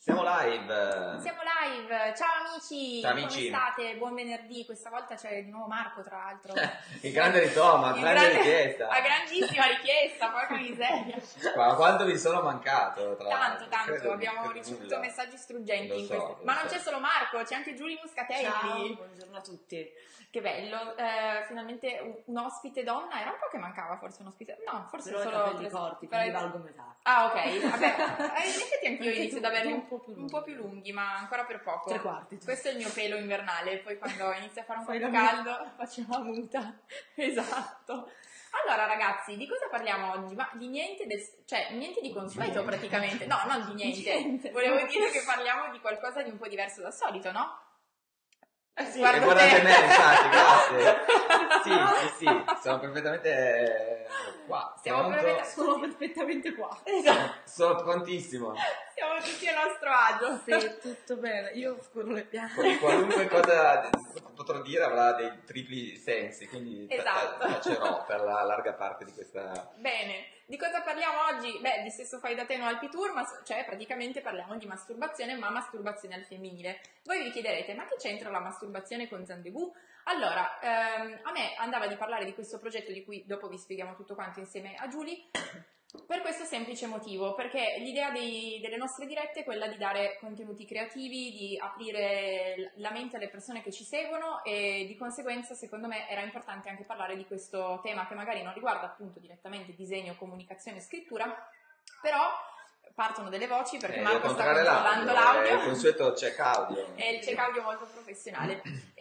Siamo live! Siamo live! Ciao amici! Ciao amici! Come state? Buon venerdì, questa volta c'è di nuovo Marco tra l'altro. Il grande ritorno, a grande richiesta! A grandissima richiesta, porca miseria! Ma quanto vi sono mancato? Tanto, abbiamo ricevuto messaggi struggenti ma non c'è solo Marco, c'è anche Giulia Muscatelli. Ciao, buongiorno a tutti. Che bello, finalmente un ospite donna, era un po' che mancava forse un ospite, no, forse però solo capelli corti, quindi valgo metà. Ah ok, vabbè, in effetti anch'io Anche inizio tu, ad averli un po' più lunghi, ma ancora per poco. 3/4. Questo è il mio pelo invernale, poi quando inizia a fare un po' Fai più la caldo facciamo la muta. Esatto. Allora ragazzi, di cosa parliamo oggi? Ma di niente, niente di consueto praticamente, no, non di niente. Volevo dire che parliamo di qualcosa di un po' diverso dal solito, no? Sì, e guardate me, infatti, grazie. Sì, sono perfettamente qua. Sono perfettamente qua. Sono prontissimo. Siamo tutti a nostro agio. Sì, tutto bene. Io scorro le piante. Qualunque cosa potrò dire avrà dei tripli sensi, quindi esatto. tacerò per la larga parte di questa... Bene, di cosa parliamo oggi? Beh, di sesso fai da te no al P-Tour, cioè praticamente parliamo di masturbazione, ma masturbazione al femminile. Voi vi chiederete, ma che c'entra la masturbazione con Zandegù? Allora, a me andava di parlare di questo progetto di cui dopo vi spieghiamo tutto quanto insieme a Giulia, per questo semplice motivo, perché l'idea delle nostre dirette è quella di dare contenuti creativi, di aprire la mente alle persone che ci seguono e di conseguenza secondo me era importante anche parlare di questo tema che magari non riguarda appunto direttamente disegno, comunicazione e scrittura, però partono delle voci perché Marco sta controllando l'audio. Il consueto check audio. È il check audio molto professionale.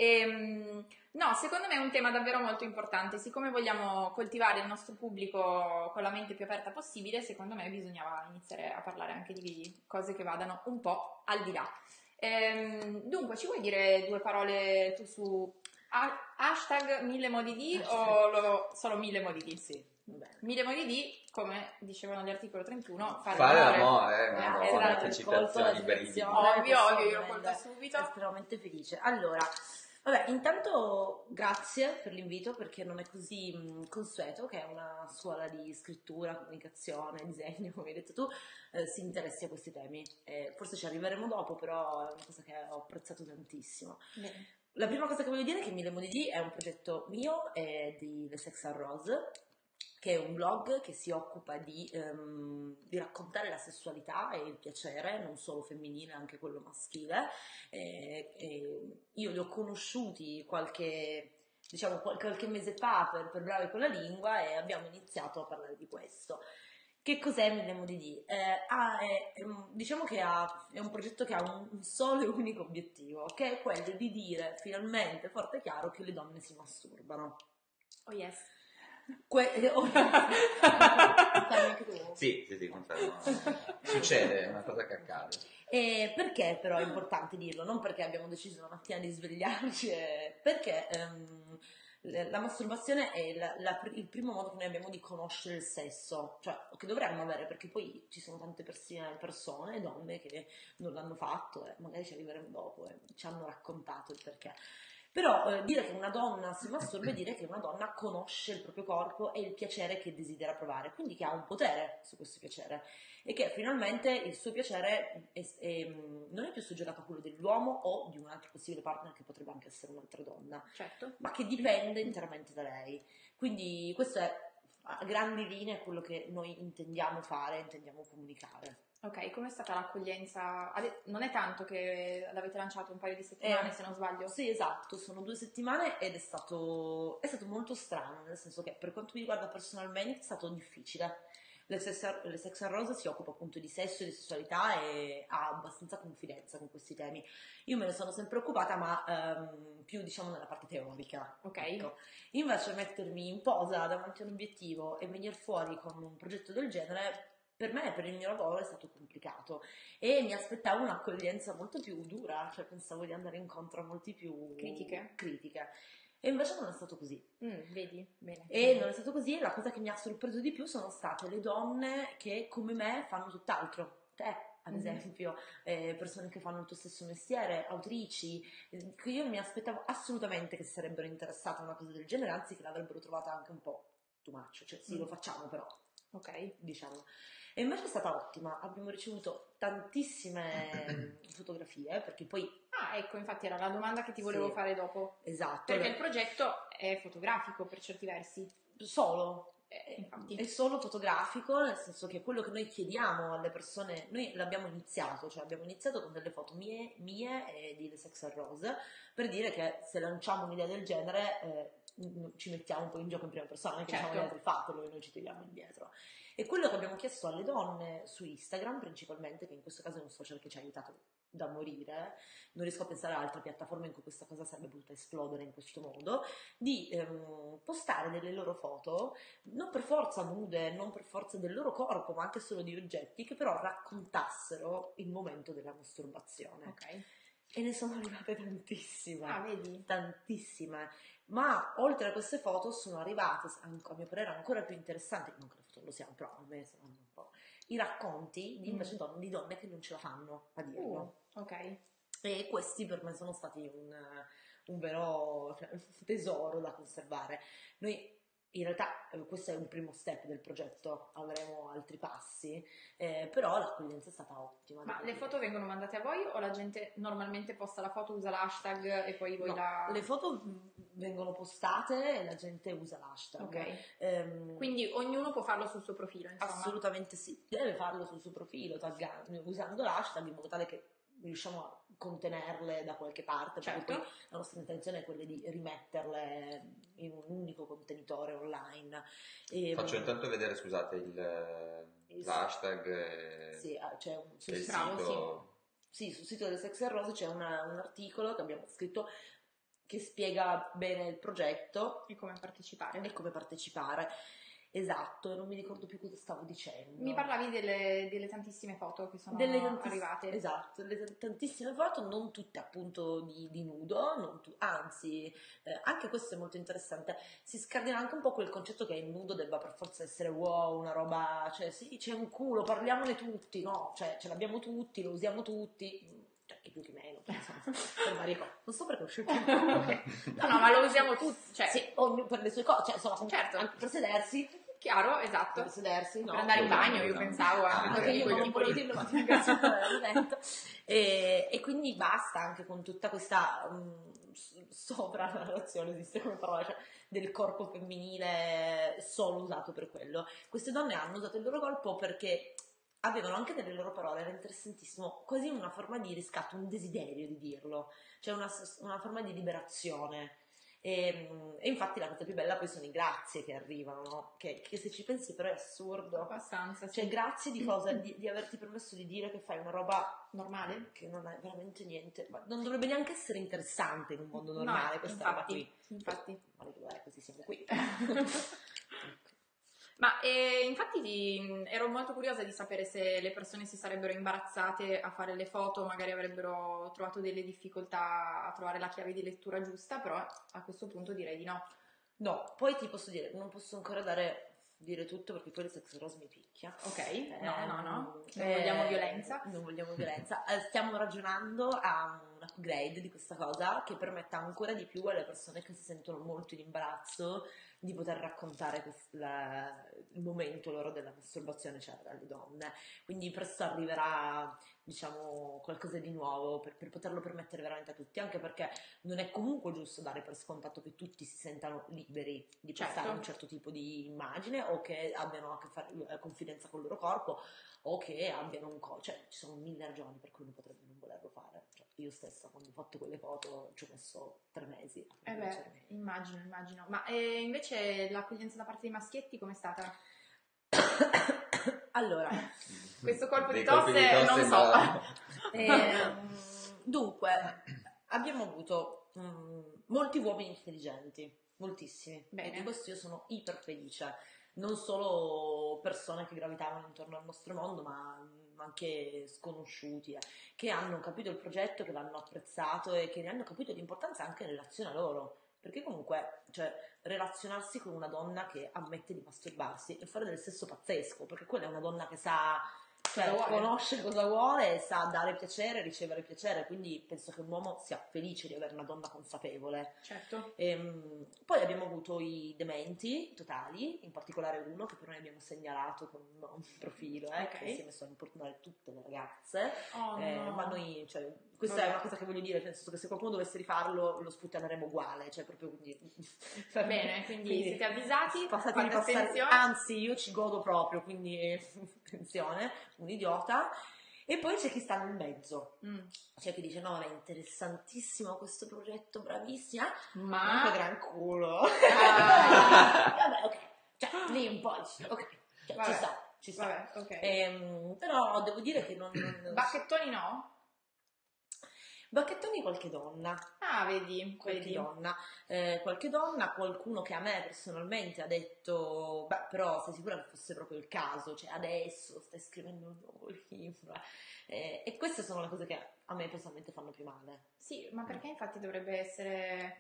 No, secondo me è un tema davvero molto importante. Siccome vogliamo coltivare il nostro pubblico con la mente più aperta possibile, secondo me bisognava iniziare a parlare anche di cose che vadano un po' al di là. Dunque, ci vuoi dire due parole tu su hashtag 1000 modi di o solo 1000 modi di? Sì. Bene. 1000 modi di, come dicevano l'articolo 31, fare l'amore, esatto, che citazioni bellissime. Ovvio, io l'ho colto subito. Estremamente felice. Allora, vabbè, intanto grazie per l'invito perché non è così consueto che è una scuola di scrittura, comunicazione, disegno, come hai detto tu, si interessi a questi temi. Forse ci arriveremo dopo, però è una cosa che ho apprezzato tantissimo. Bene. La prima cosa che voglio dire è che 1000 modi di è un progetto mio e di The Sex and Rose, che è un blog che si occupa di raccontare la sessualità e il piacere, non solo femminile, anche quello maschile. Io li ho conosciuti qualche mese fa per bravi con la lingua e abbiamo iniziato a parlare di questo. Che cos'è 1000 modi di? Diciamo che è un progetto che ha un solo e unico obiettivo, che è quello di dire finalmente forte e chiaro che le donne si masturbano. Oh yes. Sì, confermo. Succede, è una cosa che accade. Perché però è importante dirlo? Non perché abbiamo deciso la mattina di svegliarci, perché la masturbazione è il primo modo che noi abbiamo di conoscere il sesso, cioè che dovremmo avere, perché poi ci sono tante persone, donne che non l'hanno fatto e magari ci arriveremo dopo e ci hanno raccontato il perché. Però dire che una donna si masturba è dire che una donna conosce il proprio corpo e il piacere che desidera provare, quindi che ha un potere su questo piacere e che finalmente il suo piacere non è più soggettato a quello dell'uomo o di un altro possibile partner che potrebbe anche essere un'altra donna, certo, ma che dipende interamente da lei. Quindi questo è a grandi linee quello che noi intendiamo fare, intendiamo comunicare. Ok, com'è stata l'accoglienza? Non è tanto che l'avete lanciato un paio di settimane, se non sbaglio. Sì, esatto, sono 2 settimane ed è stato molto strano, nel senso che per quanto mi riguarda personalmente è stato difficile. Le Sex and Rose si occupa appunto di sesso e di sessualità e ha abbastanza confidenza con questi temi. Io me ne sono sempre occupata, ma più diciamo nella parte teorica. Ok. Ecco. Invece mettermi in posa davanti a un obiettivo e venire fuori con un progetto del genere, per me, per il mio lavoro, è stato complicato e mi aspettavo un'accoglienza molto più dura, cioè pensavo di andare incontro a molti più critiche. E invece non è stato così. Vedi? Bene. E non è stato così e la cosa che mi ha sorpreso di più sono state le donne che come me fanno tutt'altro. Te, ad esempio, persone che fanno il tuo stesso mestiere, autrici, che io non mi aspettavo assolutamente che sarebbero interessate a una cosa del genere, anzi che l'avrebbero trovata anche un po' too much, cioè sì, lo facciamo però. Ok. Diciamo. E invece è stata ottima, abbiamo ricevuto tantissime fotografie, perché poi... Ah, ecco, infatti era la domanda che ti volevo Sì, fare dopo. esatto. Perché il progetto è fotografico per certi versi. Solo. Infatti. È solo fotografico, nel senso che quello che noi chiediamo alle persone, noi l'abbiamo iniziato, cioè abbiamo iniziato con delle foto mie e di The Sex and Rose, per dire che se lanciamo un'idea del genere ci mettiamo un po' in gioco in prima persona, non è che diciamo agli altri fatelo e noi ci tiriamo indietro. E quello che abbiamo chiesto alle donne su Instagram principalmente, che in questo caso è un social che ci ha aiutato da morire, non riesco a pensare a altre piattaforme in cui questa cosa sarebbe potuta esplodere in questo modo, di postare delle loro foto, non per forza nude, non per forza del loro corpo, ma anche solo di oggetti che però raccontassero il momento della masturbazione. Ok. E ne sono arrivate tantissime. Ah, vedi? Tantissime. Ma oltre a queste foto sono arrivate, a mio parere ancora più interessanti, non che le foto lo siano, però a me saranno un po', i racconti di invece di donne che non ce la fanno a dirlo. Ok. E questi per me sono stati un vero tesoro da conservare. Noi in realtà questo è un primo step del progetto, avremo altri passi, però l'accoglienza è stata ottima. Ma le foto vengono mandate a voi o la gente normalmente posta la foto, usa l'hashtag e poi voi le foto vengono postate e la gente usa l'hashtag. Ok. Quindi ognuno può farlo sul suo profilo, insomma. Assolutamente sì, deve farlo sul suo profilo, usando l'hashtag in modo tale che riusciamo a contenerle da qualche parte, perché poi la nostra intenzione è quella di rimetterle in un unico contenitore online. Faccio intanto vedere, scusate, l'hashtag. Sì, c'è sul sito. Sì, sul sito del Sex and Rose c'è un articolo che abbiamo scritto che spiega bene il progetto e come partecipare. Esatto, non mi ricordo più cosa stavo dicendo. Mi parlavi delle tantissime foto che sono arrivate. Esatto, delle tantissime foto, non tutte appunto di nudo, anzi, anche questo è molto interessante. Si scardina anche un po' quel concetto che il nudo debba per forza essere wow, una roba, cioè sì, c'è un culo, parliamone tutti, no? Cioè ce l'abbiamo tutti, lo usiamo tutti. Cioè, chi più chi meno, insomma, per varie cose. Non so perché ho scelto No, ma lo usiamo tutti. Cioè. Sì, ognuno per le sue cose, cioè, insomma, certo. Anche per sedersi. Chiaro, esatto. Per sedersi, no? Per andare in bagno, io pensavo anche io non volevo dirlo, ma ti ringrazio per averlo detto. E quindi basta anche con tutta questa sopranarrazione, esiste come parola, cioè, del corpo femminile solo usato per quello. Queste donne hanno usato il loro corpo perché avevano anche nelle loro parole, era interessantissimo, quasi una forma di riscatto, un desiderio di dirlo, cioè una forma di liberazione. E infatti la cosa più bella poi sono i grazie che arrivano, no? Che se ci pensi però è assurdo. Abbastanza, sì. Cioè grazie di cosa? Di averti permesso di dire che fai una roba normale, che non è veramente niente, ma non dovrebbe neanche essere interessante in un mondo normale, questa roba qui. Infatti. Ma così siamo qui. Ma infatti ero molto curiosa di sapere se le persone si sarebbero imbarazzate a fare le foto, magari avrebbero trovato delle difficoltà a trovare la chiave di lettura giusta, però a questo punto direi di no. No, poi ti posso dire, non posso ancora dire tutto perché poi il Sex Rose mi picchia. Ok, no. Non vogliamo violenza. Non vogliamo violenza. Stiamo ragionando a un upgrade di questa cosa che permetta ancora di più alle persone che si sentono molto in imbarazzo di poter raccontare il momento loro della masturbazione, cioè alle donne. Quindi presto arriverà, diciamo, qualcosa di nuovo per poterlo permettere veramente a tutti, anche perché non è comunque giusto dare per scontato che tutti si sentano liberi di postare un certo tipo di immagine o che abbiano a che fare confidenza con il loro corpo o che abbiano cioè ci sono 1000 ragioni per cui uno potrebbe non volerlo fare. Cioè, io stessa quando ho fatto quelle foto ci ho messo 3 mesi a immagino. Ma invece l'accoglienza da parte dei maschietti com'è stata? Allora, questo colpo di tosse non so. Dunque, abbiamo avuto molti uomini intelligenti, moltissimi. Bene. E di questo io sono iper felice. Non solo persone che gravitavano intorno al nostro mondo, ma anche sconosciuti, che hanno capito il progetto, che l'hanno apprezzato e che ne hanno capito l'importanza anche in relazione a loro. Perché comunque, cioè, relazionarsi con una donna che ammette di masturbarsi e fare del sesso pazzesco, perché quella è una donna che sa cioè Lo vuole. conosce cosa vuole, sa dare piacere, ricevere piacere, quindi penso che un uomo sia felice di avere una donna consapevole. Certo. Poi abbiamo avuto i dementi totali, in particolare uno che però ne abbiamo segnalato con un profilo, Ok. che si è messo a importunare tutte le ragazze. Oh, no. Ma noi, cioè, questa Vabbè. è una cosa che voglio dire, nel senso che se qualcuno dovesse rifarlo lo sputtaneremo uguale, cioè proprio quindi... Bene, quindi siete avvisati, Passate di fate passare, attenzione. anzi io ci godo proprio, quindi attenzione, un idiota. E poi c'è chi sta nel mezzo, c'è chi dice no, è interessantissimo questo progetto, bravissima, Ma che gran culo. Ah. Vabbè, ok, cioè lì un po', ok, cioè, Vabbè. ci sta. Vabbè, ok. Però devo dire che non... Bacchettoni no? Bacchettoni qualche donna. Ah, vedi. Qualche donna, qualcuno che a me personalmente ha detto, beh, però sei sicura che fosse proprio il caso, cioè adesso stai scrivendo un nuovo libro, e queste sono le cose che a me personalmente fanno più male. Sì, ma perché infatti dovrebbe essere...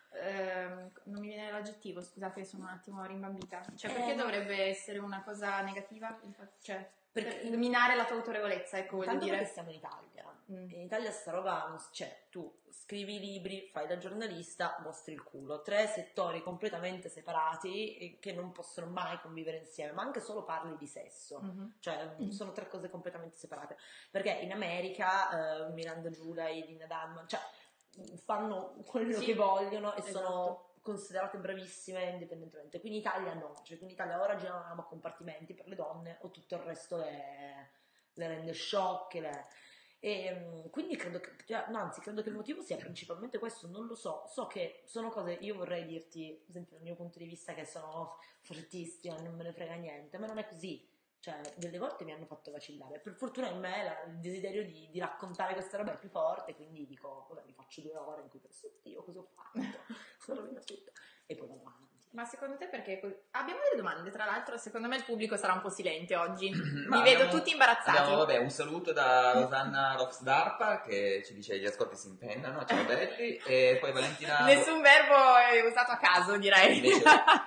non mi viene l'aggettivo, scusate, sono un attimo rimbambita. Cioè, perché dovrebbe essere una cosa negativa? Cioè, Perché- per minare la tua autorevolezza, ecco, voglio Tanto dire. perché siamo in Italia. In Italia sta roba non c'è, tu scrivi libri, fai da giornalista, mostri il culo, 3 settori completamente separati che non possono mai convivere insieme, ma anche solo parli di sesso, cioè sono 3 cose completamente separate, perché in America Miranda Giulai, Lina Dunham, cioè fanno quello Sì, che vogliono e esatto. sono considerate bravissime indipendentemente. Qui in Italia no, cioè qui in Italia o ragioniamo a compartimenti per le donne o tutto il resto le rende sciocche. E quindi credo che, no, anzi, credo che il motivo sia principalmente questo, non lo so. So che sono cose, io vorrei dirti, ad esempio, dal mio punto di vista, che sono fortissima, non me ne frega niente, ma non è così. Cioè, delle volte mi hanno fatto vacillare. Per fortuna in me il desiderio di raccontare questa roba è più forte, quindi dico, vabbè, mi faccio 2 ore in cui penso, Dio, cosa ho fatto? Sono rovinato tutto. E poi vado avanti. Ma secondo te perché? Abbiamo delle domande, tra l'altro, secondo me il pubblico sarà un po' silente oggi. Ma Mi vedo abbiamo- tutti imbarazzati. Abbiamo, vabbè, un saluto da Rosanna Roxdarpa che ci dice gli ascolti si impennano, ciao belli, e poi Valentina... Nessun verbo è usato a caso, direi. Invece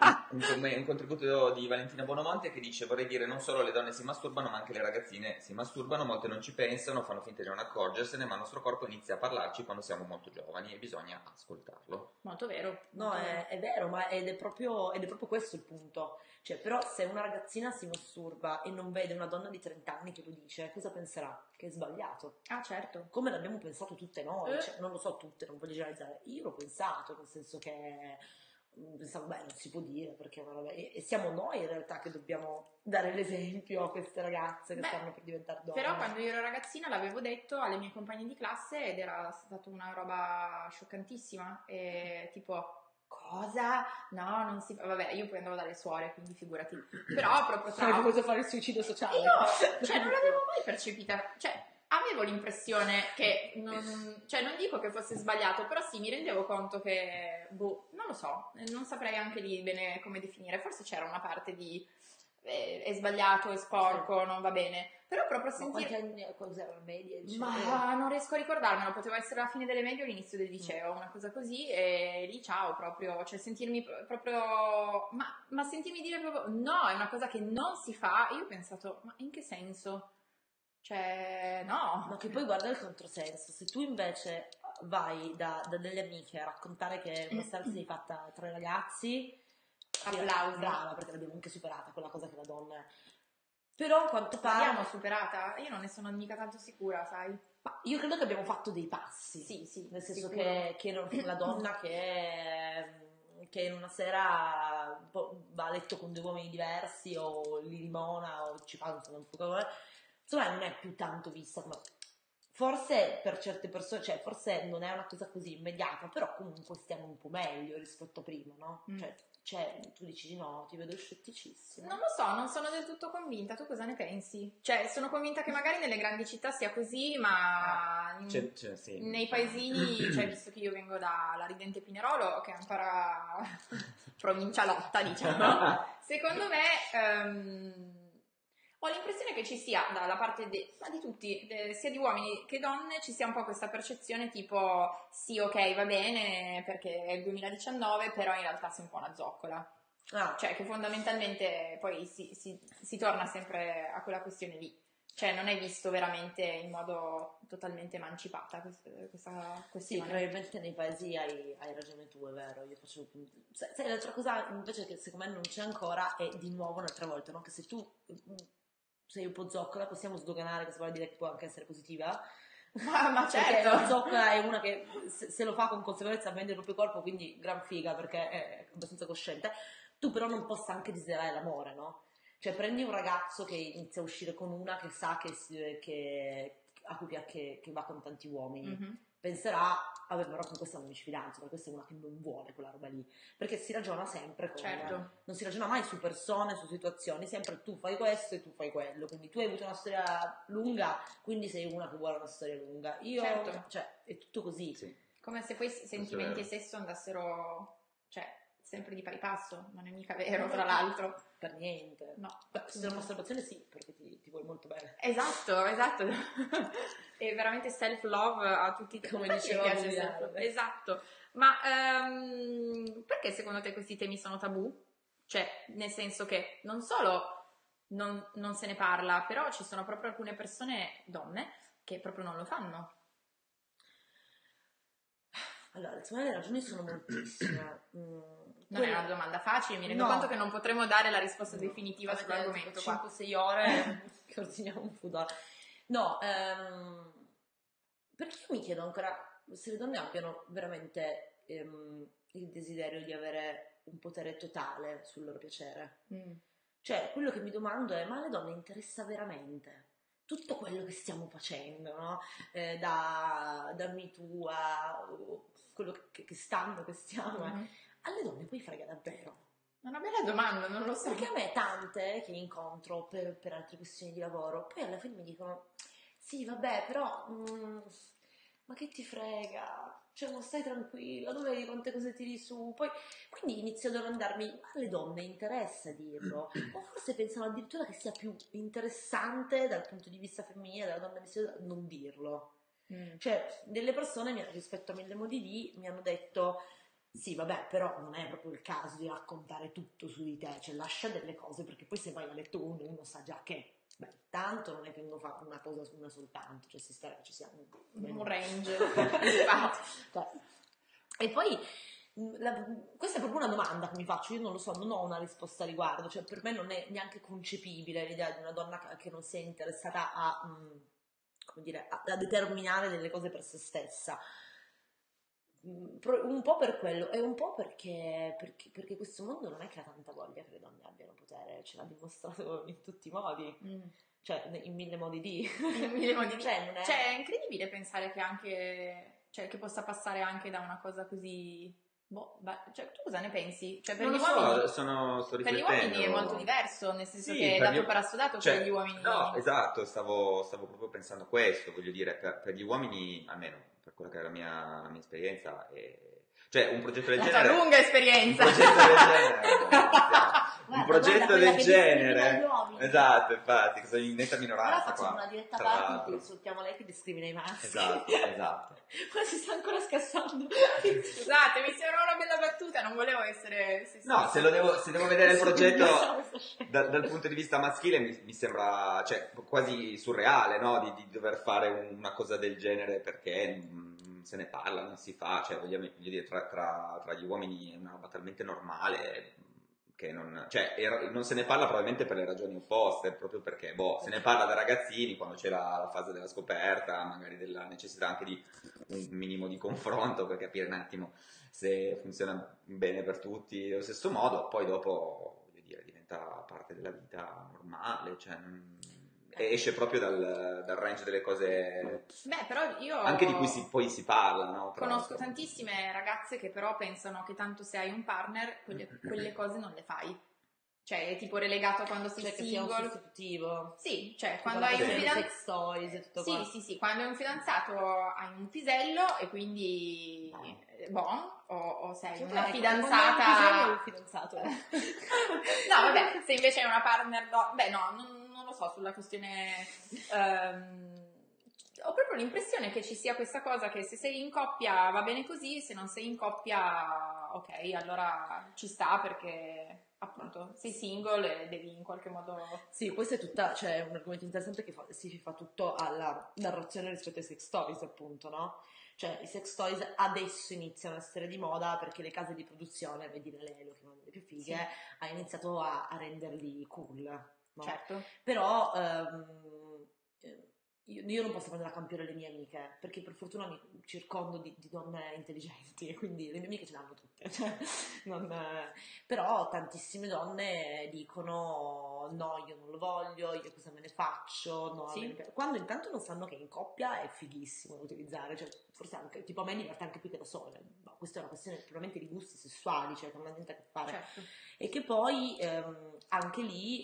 un contributo di Valentina Bonomonte che dice vorrei dire non solo le donne si masturbano ma anche le ragazzine si masturbano, molte non ci pensano, fanno finta di non accorgersene, ma il nostro corpo inizia a parlarci quando siamo molto giovani e bisogna ascoltarlo. Molto vero. No, molto vero. è vero, ma ed è proprio questo il punto. Cioè, però se una ragazzina si masturba e non vede una donna di 30 anni che lo dice, cosa penserà? Che è sbagliato. Ah, certo. Come l'abbiamo pensato tutte noi, cioè, non lo so tutte, non voglio generalizzare. Io l'ho pensato, nel senso che pensavo, beh, non si può dire perché è una roba... E siamo noi in realtà che dobbiamo dare l'esempio a queste ragazze che Beh, stanno per diventare donne. Però quando io ero ragazzina l'avevo detto alle mie compagne di classe ed era stata una roba scioccantissima. E tipo, cosa? No, non si fa. Vabbè, io poi andavo dalle suore, quindi figurati. Però proprio tra... Sarebbe cosa fare il suicidio sociale. Io, cioè, non l'avevo mai percepita. Cioè, avevo l'impressione che cioè non dico che fosse sbagliato, però sì, mi rendevo conto che boh, non lo so, non saprei anche lì bene come definire. Forse c'era una parte di è sbagliato, è sporco, non va bene. Però proprio Ma sentire... quanti anni, cos'era, media? Ma non riesco a ricordarmelo, poteva essere la fine delle medie o l'inizio del liceo, una cosa così, e lì ciao proprio, cioè sentirmi proprio, ma sentirmi dire proprio no, è una cosa che non si fa, io ho pensato, ma in che senso? Cioè, no. Ma che poi guarda il controsenso, se tu invece vai da delle amiche a raccontare che una sera sei fatta 3 ragazzi, Applausi. brava, perché l'abbiamo anche superata quella cosa che la donna è. Però a quanto pare... L'abbiamo superata? Io non ne sono mica tanto sicura, sai? Ma io credo che abbiamo fatto dei passi. Sì, Nel senso sicuro. che la donna che in una sera va a letto con 2 uomini diversi o li limona o ci fa un fuoco, insomma non è più tanto vista come... Forse per certe persone, cioè forse non è una cosa così immediata, però comunque stiamo un po' meglio rispetto a prima, no? Cioè, tu dici di no, ti vedo scetticissima. Non lo so, non sono del tutto convinta. Tu cosa ne pensi? Cioè, sono convinta che magari nelle grandi città sia così, ma Sì. nei paesini, cioè, visto che io vengo dalla ridente Pinerolo, che è ancora provincialotta, diciamo, secondo me ho l'impressione che ci sia dalla parte ma di tutti, sia di uomini che donne, ci sia un po' questa percezione tipo sì, ok, va bene perché è il 2019, però in realtà sei un po' una zoccola. Cioè che fondamentalmente poi si torna sempre a quella questione lì. Cioè non è visto veramente in modo totalmente emancipata questa Sì, questione. probabilmente nei paesi hai ragione tu, è vero. Io faccio... Sai, l'altra cosa invece che secondo me non c'è ancora è di nuovo un'altra volta, no? Che se tu sei un po' zoccola, possiamo sdoganare, questo vuol dire che può anche essere positiva. Ma Perché certo. la zoccola è una che se lo fa con consapevolezza vende il proprio corpo, quindi gran figa perché è abbastanza cosciente. Tu però non possa anche desiderare l'amore, no? Cioè prendi un ragazzo che inizia a uscire con una che sa che va con tanti uomini, Mhm. penserà, vabbè però con questa non mi ci fidanzo, perché questa è una che non vuole quella roba lì, perché si ragiona sempre con... Certo. Non si ragiona mai su persone, su situazioni, sempre tu fai questo e tu fai quello, quindi tu hai avuto una storia lunga, quindi sei una che vuole una storia lunga. Io, Certo. cioè, è tutto così. Sì. Come se poi sentimenti e sesso andassero, cioè, sempre di pari passo, non è mica vero, tra l'altro. Per niente. No. Se è una masturbazione sì, perché ti vuoi molto bene. Esatto. È veramente self-love a tutti i Come effetti, diceva mi piace Woody self-love. Allen. Esatto. Ma perché secondo te questi temi sono tabù? Cioè, nel senso che non solo non se ne parla, però ci sono proprio alcune persone, donne, che proprio non lo fanno. Allora, secondo me le ragioni sono moltissime. Non è una domanda facile, mi rendo No. conto che non potremo dare la risposta definitiva sull'argomento qua. 5-6 ore che ordiniamo un food. No, perché io mi chiedo ancora se le donne abbiano veramente il desiderio di avere un potere totale sul loro piacere. Cioè, quello che mi domando è, ma alle donne interessa veramente tutto quello che stiamo facendo, no? Da Me Too a quello che stiamo, Mhm. alle donne poi frega davvero. È una bella domanda, non lo so. Perché a me tante che incontro per altre questioni di lavoro, poi alla fine mi dicono, sì vabbè però, ma che ti frega, cioè non stai tranquilla, dove vedi quante cose tiri su, poi quindi inizio a domandarmi, ma alle donne interessa dirlo? O forse pensano addirittura che sia più interessante dal punto di vista femminile, della donna vestita, non dirlo. Cioè, delle persone rispetto a Mille Modi di mi hanno detto sì, vabbè, però non è proprio il caso di raccontare tutto su di te, cioè lascia delle cose perché poi se vai a letto uno sa già che, beh, tanto non è che uno fa una cosa su una soltanto, cioè si spera che ci sia Un range. Cioè, e poi questa è proprio una domanda che mi faccio, io non lo so, non ho una risposta a riguardo, cioè per me non è neanche concepibile l'idea di una donna che non sia interessata come dire, a determinare delle cose per se stessa. Un po' per quello e un po' perché questo mondo non è che ha tanta voglia che le donne abbiano potere, ce l'ha dimostrato in tutti i modi, cioè in mille modi di... In mille modi di... Cioè, non è... Cioè, è incredibile pensare che anche, cioè, che possa passare anche da una cosa così... Boh, cioè, tu cosa ne pensi? Cioè, per Non gli lo uomini... sto Per gli riflettendo. uomini è molto diverso, nel senso Sì, che è per dato gli- per assodato cioè, che gli uomini... No, esatto, stavo proprio pensando a questo, voglio dire, per gli uomini, almeno per quella che è la mia esperienza, cioè un progetto del La tua genere... lunga esperienza! Un Guarda, progetto quella del che discrimina genere... gli uomini. Esatto, infatti, che sono in netta Allora minoranza facciamo qua. una diretta tra parte in l'altro. cui insultiamo lei che discrimina i maschi. Esatto. Ma si sta ancora scassando. Scusate, mi sembra una bella battuta, non volevo essere sessista. No, se devo vedere il progetto Questa scena. dal punto di vista maschile mi sembra cioè, quasi surreale, no? Di dover fare una cosa del genere perché se ne parla, non si fa, cioè voglio dire, tra gli uomini è una roba talmente normale che non se ne parla probabilmente per le ragioni opposte, proprio perché se ne parla da ragazzini quando c'è la fase della scoperta, magari della necessità anche di un minimo di confronto per capire un attimo se funziona bene per tutti allo stesso modo, poi dopo voglio dire, diventa parte della vita normale, cioè esce proprio dal range delle cose Beh, però io... anche di cui poi si parla, no? Conosco tantissime ragazze che però pensano che tanto se hai un partner, quelle cose non le fai. Cioè, è tipo relegato a quando sei Cioè che sia un single. sostitutivo. Sì, cioè Tipo quando la hai un questione dei fidanzato... sex toys e tutto qua. Sì, quando hai un fidanzato hai un pisello e quindi o sei una fidanzata... un fidanzato. No, vabbè, se invece hai una partner... Beh, no, non lo so, sulla questione... ho proprio l'impressione che ci sia questa cosa che se sei in coppia va bene così, se non sei in coppia, ok, allora ci sta perché... appunto sei single e devi in qualche modo... Sì, questo è tutta, cioè, un argomento interessante che si fa tutto alla narrazione rispetto ai sex toys, appunto, no? Cioè, i sex toys adesso iniziano a essere di moda perché le case di produzione, vedi la Lelo, che è una delle più fighe, Sì. ha iniziato a renderli cool, no? Certo. Però io non posso prendere a campione le mie amiche, perché per fortuna mi circondo di donne intelligenti, e quindi le mie amiche ce l'hanno tutte. Cioè, però tantissime donne dicono no, io non lo voglio, io cosa me ne faccio, no, Sì. quando intanto non sanno che in coppia è fighissimo da utilizzare, cioè forse anche, tipo a me diverte anche più che da sola, ma questa è una questione puramente di gusti sessuali, cioè che non ha niente a che fare. Certo. E che poi anche lì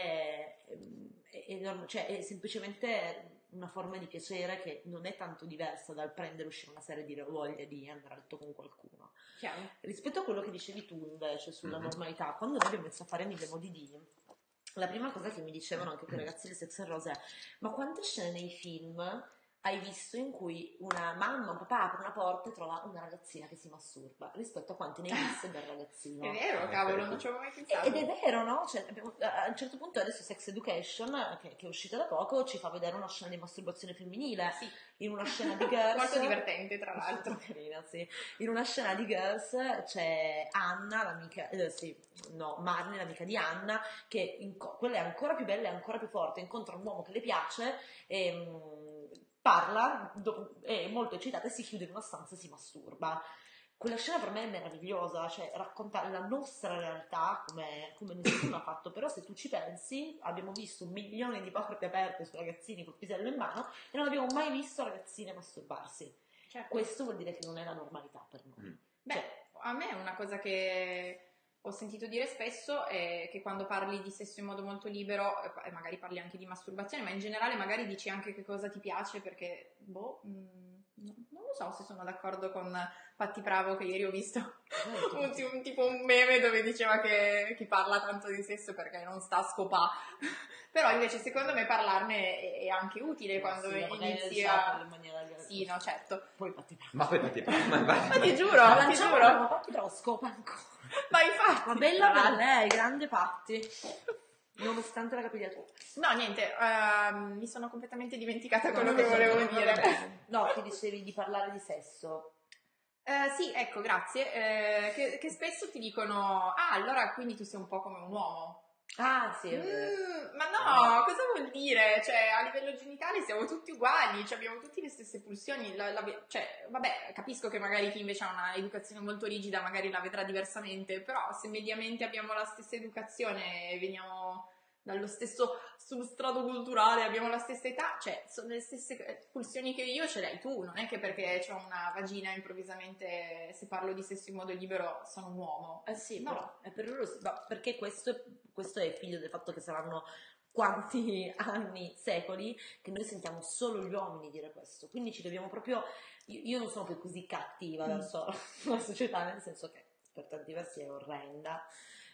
cioè, è semplicemente una forma di piacere che non è tanto diversa dal prendere, uscire una sera e dire ho voglia di andare a letto con qualcuno. Chiaro. Rispetto a quello che dicevi tu invece sulla Mhm. normalità, quando noi abbiamo iniziato a fare Mille Modi di, la prima cosa che mi dicevano anche quei ragazzi di Sex and Rose è: ma quante scene nei film hai visto in cui una mamma, un papà apre una porta e trova una ragazzina che si masturba, rispetto a quante ne hai viste del ragazzino? È vero, cavolo, non ci avevo mai pensato. Ed è vero, no? Cioè, a un certo punto adesso Sex Education, che è uscita da poco, ci fa vedere una scena di masturbazione femminile. Sì. In una scena di Girls... Molto divertente, tra l'altro. Molto carina, sì. In una scena di Girls c'è Anna, l'amica... Marnie, l'amica di Anna, che quella è ancora più bella e ancora più forte, incontra un uomo che le piace e... parla, è molto eccitata e si chiude in una stanza e si masturba. Quella scena per me è meravigliosa, cioè raccontare la nostra realtà come nessuno ha fatto, però se tu ci pensi abbiamo visto milioni di porte aperte su ragazzini col pisello in mano e non abbiamo mai visto ragazzine masturbarsi. Certo. Questo vuol dire che non è la normalità per noi. Beh, Cioè, a me è una cosa che ho sentito dire spesso è che quando parli di sesso in modo molto libero, e magari parli anche di masturbazione, ma in generale magari dici anche che cosa ti piace, perché, non lo so se sono d'accordo con Patti Bravo, che ieri ho visto tipo un meme dove diceva che chi parla tanto di sesso perché non sta a scopà. Però invece secondo me parlarne è anche utile quando inizi a... in maniera... Sì, no, certo. Poi Patti Bravo. Ma poi Patti Bravo, Ma ti giuro, ti giuro. Patti Bravo scopa ancora. Ma infatti, Ma bella per lei, grande Patti. Nonostante la capigliatura. No, niente, mi sono completamente dimenticata quello che volevo dire. No, ti dicevi di parlare di sesso. Sì, ecco, grazie. Che spesso ti dicono, ah, allora quindi tu sei un po' come un uomo. Ah, sì, è vero. Ma no, cosa vuol dire? Cioè, a livello genitale siamo tutti uguali, cioè abbiamo tutte le stesse pulsioni. Cioè, vabbè, capisco che magari chi invece ha una educazione molto rigida magari la vedrà diversamente, però se mediamente abbiamo la stessa educazione e veniamo dallo stesso substrato culturale, abbiamo la stessa età, cioè sono le stesse pulsioni che io ce l'hai tu, non è che perché ho una vagina improvvisamente, se parlo di sesso in modo libero, sono un uomo. Sì, no. però è per loro, no, perché questo è figlio del fatto che saranno quanti anni, secoli, che noi sentiamo solo gli uomini dire questo, quindi ci dobbiamo proprio, io non sono più così cattiva verso la società, nel senso che per tanti versi è orrenda.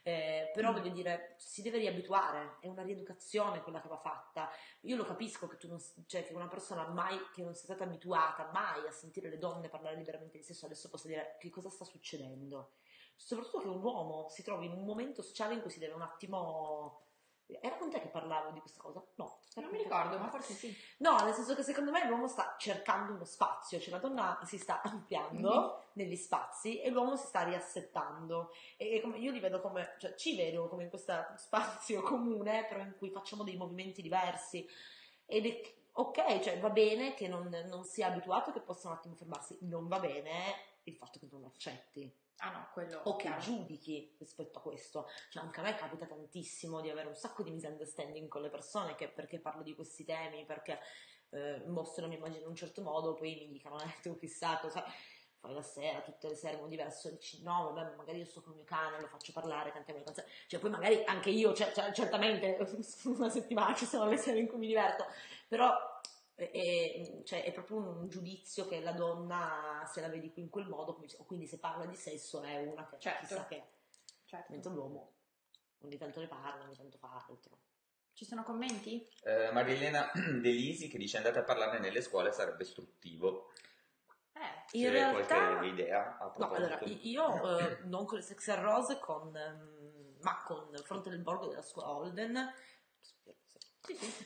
Però voglio dire, si deve riabituare, è una rieducazione quella che va fatta. Io lo capisco che cioè che una persona che non sia stata abituata mai a sentire le donne parlare liberamente di sesso adesso possa dire che cosa sta succedendo, soprattutto che un uomo si trovi in un momento sociale in cui si deve un attimo... Era con te che parlavo di questa cosa? No, non mi ricordo, ma forse sì. No, nel senso che secondo me l'uomo sta cercando uno spazio, cioè la donna si sta ampliando negli spazi e l'uomo si sta riassettando. E io li vedo come, cioè ci vedo come in questo spazio comune, però in cui facciamo dei movimenti diversi. Ed è ok, cioè va bene che non sia abituato, che possa un attimo fermarsi, non va bene il fatto che non lo accetti. Ah no, quello... O che giudichi rispetto a questo. Cioè anche a me capita tantissimo di avere un sacco di misunderstanding con le persone perché parlo di questi temi, perché mostro la mia immagine in un certo modo, poi mi dicono tu fissato, sai, fai la sera, tutte le sere in modo diverso, dici no vabbè magari io sto con il mio cane, lo faccio parlare, cantiamo le canzoni, cioè poi magari anche io, certamente una settimana ci sono le sere in cui mi diverto, però cioè, è proprio un giudizio che la donna, se la vedi in quel modo, quindi se parla di sesso è una che chissà che, mentre l'uomo ogni tanto ne parla, ogni tanto fa altro. Ci sono commenti? Marilena De Lisi che dice andate a parlarne nelle scuole, sarebbe istruttivo. In realtà qualche idea a no, allora io non con le Sex and Rose, ma con il fronte del borgo della scuola Holden. Sì, sì.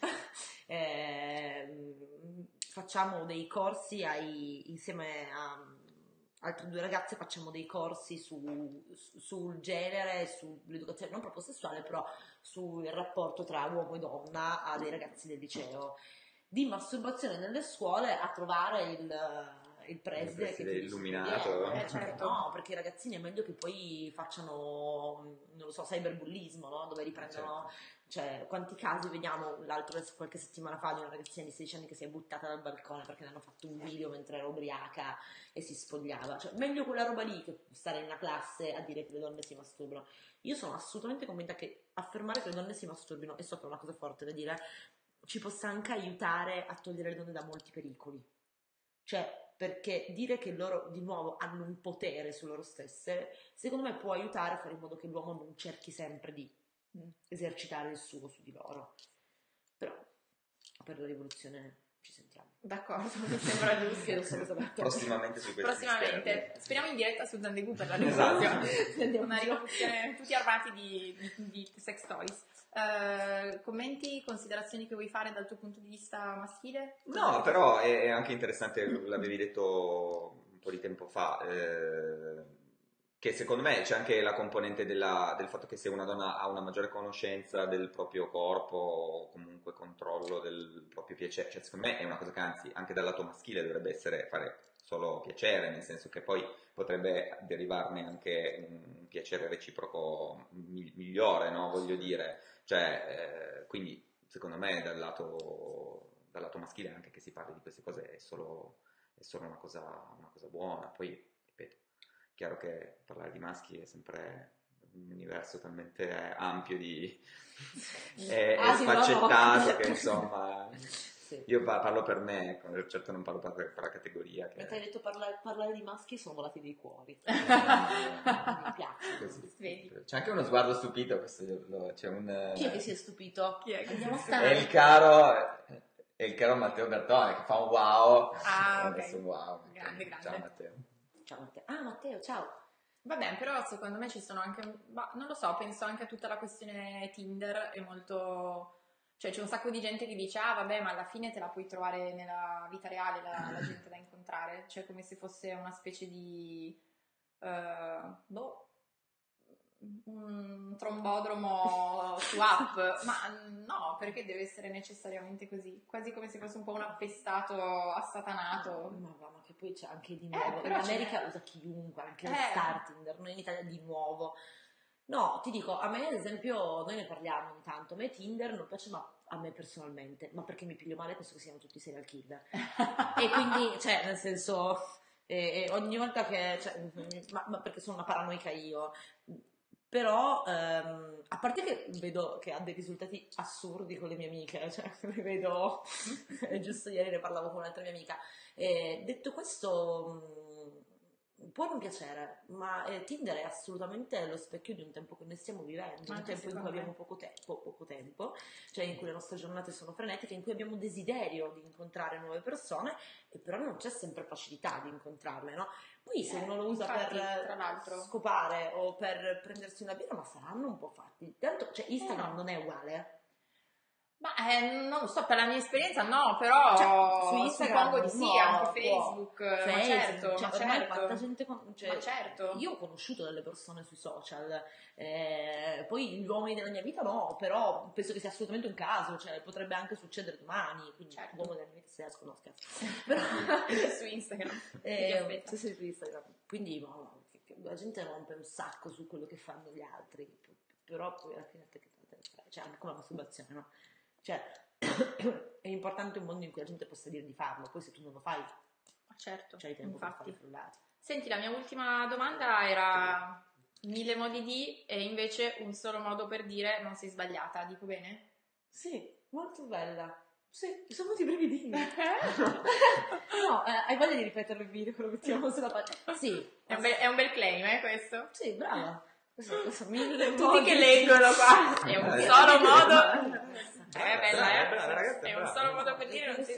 Facciamo dei corsi insieme a altre 2 ragazze, facciamo dei corsi sul genere e sull'educazione non proprio sessuale, però sul rapporto tra uomo e donna a dei ragazzi del liceo. Di masturbazione nelle scuole a trovare il preside che ti dice illuminato. Certo. No, perché i ragazzini è meglio che poi facciano, non lo so, cyberbullismo, no? Dove riprendono, cioè, quanti casi vediamo qualche settimana fa di una ragazzina di 16 anni che si è buttata dal balcone perché le hanno fatto un video mentre era ubriaca e si spogliava. Cioè, meglio quella roba lì che stare in una classe a dire che le donne si masturbano. Io sono assolutamente convinta che affermare che le donne si masturbino, e so che è una cosa forte da dire, ci possa anche aiutare a togliere le donne da molti pericoli. Cioè, perché dire che loro di nuovo hanno un potere su loro stesse, secondo me può aiutare a fare in modo che l'uomo non cerchi sempre di esercitare il suo su di loro. Però per la rivoluzione ci sentiamo. D'accordo, mi sembra giusto. Prossimamente su questo. Prossimamente. Speriamo in diretta su Zandegù per la Esatto. rivoluzione. Una rivoluzione tutti armati di sex toys. Commenti, considerazioni che vuoi fare dal tuo punto di vista maschile? No, però è anche interessante, l'avevi detto un po' di tempo fa, che secondo me c'è anche la componente del fatto che se una donna ha una maggiore conoscenza del proprio corpo o comunque controllo del proprio piacere, cioè secondo me è una cosa che anzi anche dal lato maschile dovrebbe fare solo piacere, nel senso che poi potrebbe derivarne anche un piacere reciproco migliore, no? Voglio dire, cioè, quindi secondo me dal lato maschile anche che si parli di queste cose è solo una cosa buona. Poi, ripeto, è chiaro che parlare di maschi è sempre un universo talmente ampio e sfaccettato che insomma io parlo per me, certo non parlo per la categoria. Mentre hai detto parlare di maschi sono volati dei cuori. Mi piace. C'è anche uno sguardo stupito, c'è chi è che si è stupito? Chi è che Andiamo si è stare. È il caro Matteo Bertone che fa un wow. Ok. Wow. Grande. Ciao Matteo. Ciao Matteo. Ah Matteo, ciao. Vabbè, però secondo me ci sono anche, non lo so, penso anche a tutta la questione Tinder, è molto, cioè c'è un sacco di gente che dice, ah vabbè, ma alla fine te la puoi trovare nella vita reale la gente da incontrare, cioè come se fosse una specie di, un trombodromo su app, ma no, perché deve essere necessariamente così, quasi come se fosse un po' un appestato assatanato. Ma che poi c'è anche di nuovo, in però America usa chiunque, anche il Star Tinder, noi in Italia di nuovo. No, ti dico, a me ad esempio, noi ne parliamo ogni tanto, a me Tinder non piace, ma a me personalmente, ma perché mi piglio male, penso che siano tutti serial killer. E quindi, cioè, nel senso, ogni volta che, cioè, ma perché sono una paranoica io, però, a parte che vedo che ha dei risultati assurdi con le mie amiche, cioè, le vedo, giusto ieri ne parlavo con un'altra mia amica, detto questo, può non piacere, ma Tinder è assolutamente lo specchio di un tempo che noi stiamo vivendo, un tempo in cui abbiamo poco tempo, cioè in cui le nostre giornate sono frenetiche, in cui abbiamo desiderio di incontrare nuove persone, e però non c'è sempre facilità di incontrarle, no? Poi se uno lo usa per scopare o per prendersi una birra, ma saranno un po' fatti. Tanto, cioè, Instagram non è uguale. Ma non lo so, per la mia esperienza no, però cioè, su Instagram suppongo di sì, anche Facebook, ma certo, cioè, ma ormai certo. quanta gente ma certo. Io ho conosciuto delle persone sui social, poi gli uomini della mia vita no, però penso che sia assolutamente un caso, cioè potrebbe anche succedere domani, quindi l'uomo della mia vita se esco, no scherzo. Però su Instagram. Sì, su Instagram. Quindi la gente rompe un sacco su quello che fanno gli altri, però poi alla fine cioè anche come la masturbazione, no? Cioè, è importante un mondo in cui la gente possa dire di farlo, poi se tu non lo fai, certo, c'hai tempo infatti. per fare. Senti, la mia ultima domanda era 1000 modi di, e invece un solo modo per dire non sei sbagliata, dico bene? Sì, molto bella. Sì, mi sono venuti i brividini. No, hai voglia di ripeterlo in video, lo mettiamo sulla pagina? Sì. È un bel claim, questo? Sì, brava. Questo 1000 tutti modi che leggono qua. È un solo modo. Bella, è un solo modo per dire non sei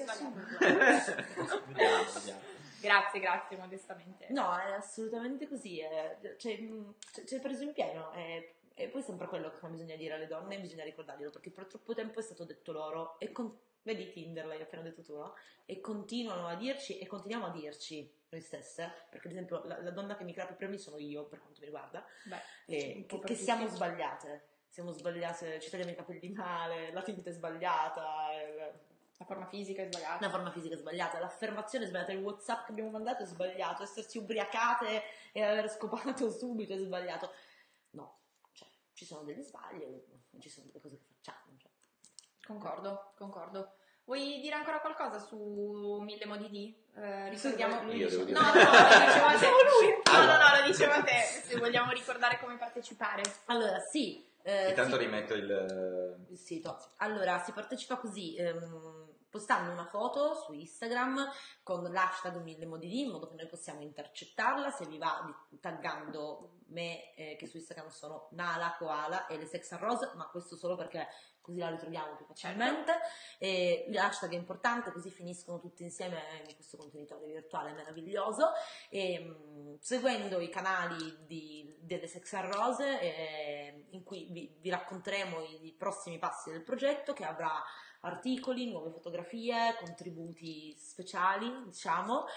sbagliato. Grazie, modestamente. No, è assolutamente così. C'è preso in pieno. E poi sempre quello che bisogna dire alle donne, bisogna ricordarglielo, perché per troppo tempo è stato detto loro, vedi Tinder, l'hai appena detto tu, no? E continuano a dirci, e continuiamo a dirci noi stesse, perché ad esempio la donna che mi crea più premi sono io, per quanto mi riguarda, un po' per che tutti. siamo sbagliate, ci tagliamo i capelli male, la tinta è sbagliata, La forma fisica è sbagliata. la forma fisica è sbagliata, l'affermazione è sbagliata, il WhatsApp che abbiamo mandato è sbagliato, essersi ubriacate e aver scopato subito è sbagliato. No, cioè, ci sono degli sbagli, ci sono delle cose che facciamo. Cioè. Concordo. Vuoi dire ancora qualcosa su 1000 modi di? Ricordiamo... Io devo dire. No, lo dicevo a te. No, lo dicevo a te. Se vogliamo ricordare come partecipare. Allora, sì. Intanto sì. rimetto il sito. Allora, si partecipa così, postando una foto su Instagram con l'hashtag 1000 modi di, in modo che noi possiamo intercettarla, se vi va taggando me, che su Instagram sono Nala Koala e le Sex and Rose, ma questo solo perché così la ritroviamo più facilmente. L'hashtag è importante, così finiscono tutti insieme in questo contenitore virtuale meraviglioso. Seguendo i canali delle Sex and Rose, in cui vi racconteremo i prossimi passi del progetto, che avrà articoli, nuove fotografie, contributi speciali, diciamo,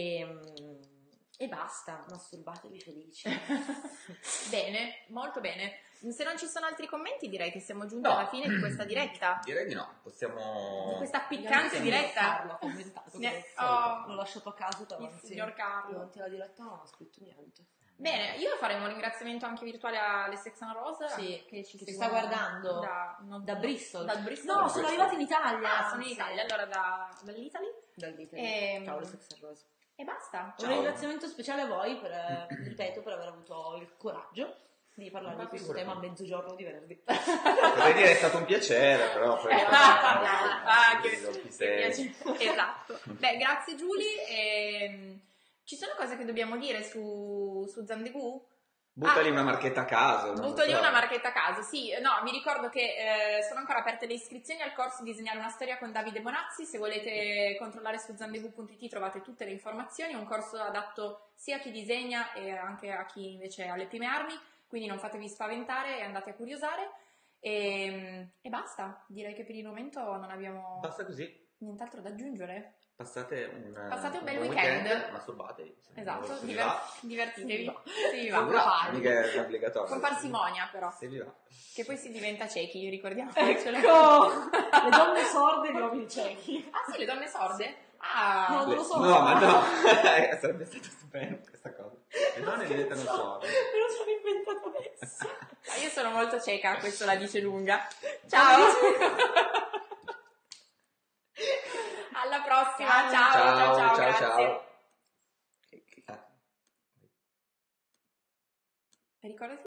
e basta, masturbatevi felici. Bene, molto bene. Se non ci sono altri commenti, direi che siamo giunti alla fine di questa diretta. Direi di no, possiamo... Di questa piccante diretta. Carlo ha commentato, l'ho lasciato a caso il signor Carlo. Davanti alla diretta non ha scritto niente. Bene, io faremo un ringraziamento anche virtuale alle Sex and Rose, sì, che ci sta guardando da Bristol. Dal Bristol. No, sono arrivati in Italia. Sono in Italia, allora dall'Italy. Ciao, le Sex and Rose. E basta. Un ringraziamento speciale a voi, ripeto, per aver avuto il coraggio di parlare di questo tema a mezzogiorno di venerdì. Potrei dire è stato un piacere, però poi... che piacere. Esatto. Beh, grazie Giulia. Ci sono cose che dobbiamo dire su Zandegù? Buttali una marchetta a caso. Buttali una marchetta a caso, sì. No, vi ricordo che sono ancora aperte le iscrizioni al corso Disegnare una storia con Davide Bonazzi. Se volete controllare su zandegù.it trovate tutte le informazioni. È un corso adatto sia a chi disegna e anche a chi invece ha le prime armi. Quindi non fatevi spaventare e andate a curiosare. E basta. Direi che per il momento non abbiamo Basta così. nient'altro da aggiungere. Passate un bel weekend. Masturbatevi. Esatto, divertitevi. Se vi va. va. Mica è obbligatorio. Con parsimonia però. Se vi va. Che poi si diventa ciechi, ricordiamo. Ecco! Le donne sorde e gli uomini ciechi. Ah sì, le donne sorde? No, non lo so. No, ma no. Sarebbe stato stupendo questa cosa. Le donne diventano sorde. Me lo sono inventato adesso. Io sono molto cieca, questo la dice lunga. Ciao! Alla prossima, ciao, grazie. Ricordati